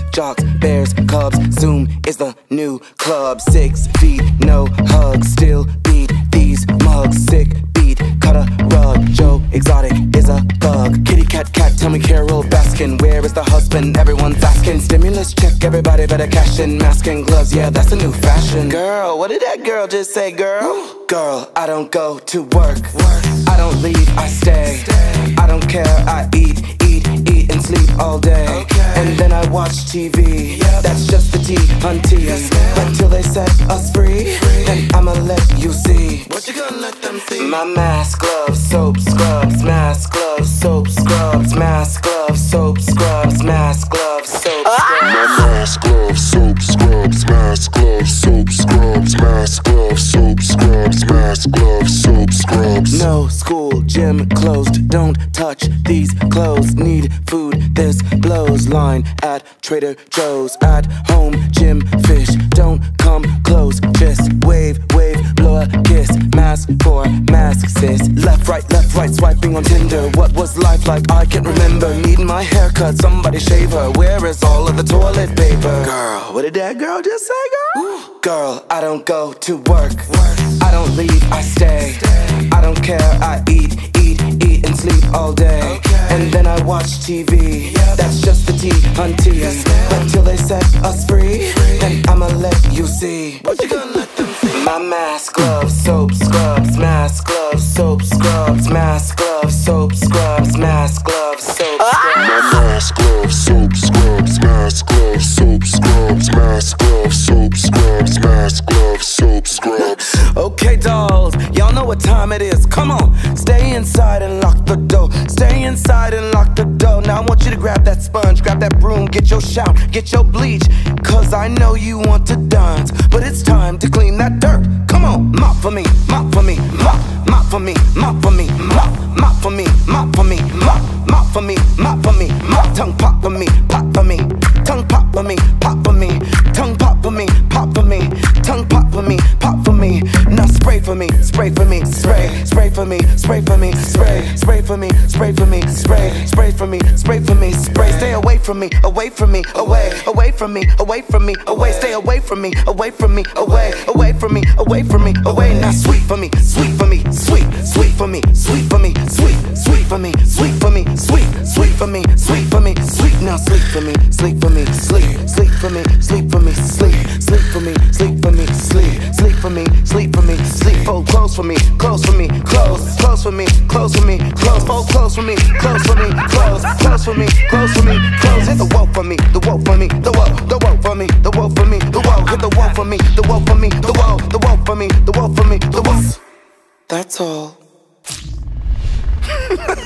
jocks, bears, cubs. Zoom is the new club. 6 feet, no hugs. Still beat these mugs. Sick beat, cut a rug. Joe Exotic is a thug. Kitty cat cat, tell me Carol Baskin, where is the husband? Everyone's asking. Stimulus check, everybody better cash in. Mask and gloves, yeah, that's a new fashion. Girl, what did that girl just say, girl? Girl, I don't go to work. I don't leave, I stay. I don't care, I eat and sleep all day. And then I watch TV. That's just the tea, hunty. But till they set us free, then I'ma let you see. What you gonna let them see? My mask, gloves, soap, scrubs. Mask, gloves, soap, scrubs. Mask, gloves, soap, scrubs. Mask, gloves, soap, scrubs. My mask, gloves, soap, scrubs. Mask, gloves, soap, scrubs. Mask, gloves, soap, scrubs. Mask, gloves, soap, scrubs. No school, gym closed. Don't touch these clothes. Need food, this blows. Line at Trader Joe's. At home, gym, fish. Don't come close. Just wave, blow a kiss. Mask for mask, sis. Left, right, swiping on Tinder. What was life like? I can't remember. Needing my haircut, somebody shave her. Where is all of the toilet paper? Girl, what did that girl just say, girl? Girl, I don't go to work. I don't leave, I stay. I don't care, I eat and sleep all day. And then I watch TV. That's just the tea, hunty. But till they set us free, then I'ma let you see. What you gonna let them see? My mask, gloves, soap, scrubs. Mask, gloves, soap, scrubs. Mask, gloves, soap, scrubs. Mask, gloves, soap, scrubs. My mask, gloves, soap, scrubs. Mask, gloves, soap, scrubs. Mask, gloves, soap, scrubs. Mask, gloves, soap, scrubs. Okay, dolls, y'all know what time it is. Come on, stay inside and lock the door. Stay inside and lock the door. Now I want you to grab that sponge, grab that broom, get your shout, get your bleach. Cause I know you want to dance, but it's time to clean that dirt. Come on, mop for me, mop for me, mop for me, mop for me, mop for me, mop for me, mop for me, mop for me, mop. Tongue pop for me, pop for me. Tongue pop for me, pop for me. Tongue pop for me, pop for me. Tongue pop for me, pop for me. Now spray for me, spray for me, spray for me, spray for me, spray for me, spray for me, spray for me, spray for me, spray. Stay away from me, away from me, away from me, away from me, away. Stay away from me, away from me, away from me, away from me, away. Now sweet for me, sweet for me, sweet for me, sweet for me, sweet for me, sweet for me, sweet for me, sweet for me, sweet. Now sleep for me, sleep for me, sleep for me, sleep for me, sleep for me, sleep for me, sleep for me, sleep for me, sleep. Fold close for me, close for me, close for me, close for me, close. Fold close for me, close for me, close for me, close for me, close. Hit the wall for me, the wall for me, the wall for me, the wall for me, the wall. Hit the wall for me, the wall for me, the wall for me, the wall for me, the wall. That's all.